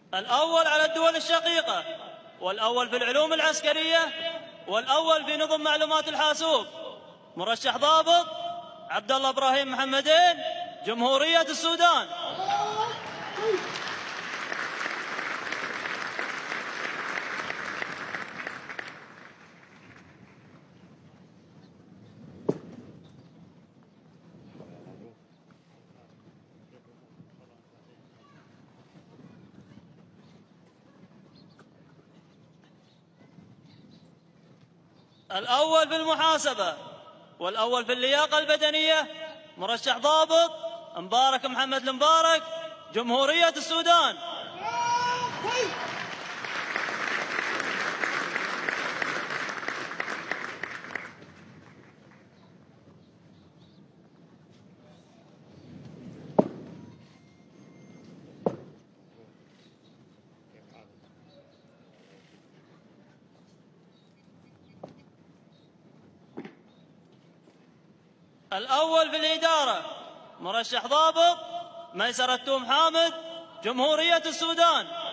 الأول على الدول الشقيقة، والأول في العلوم العسكرية، والأول في نظم معلومات الحاسوب. مرشح ضابط عبد الله إبراهيم محمدين، جمهورية السودان. الأول في المحاسبة، والأول في اللياقة البدنية، مرشح ضابط مبارك محمد المبارك، جمهورية السودان. الأول في الإدارة، مرشح ضابط ميسر التوم حامد، جمهورية السودان.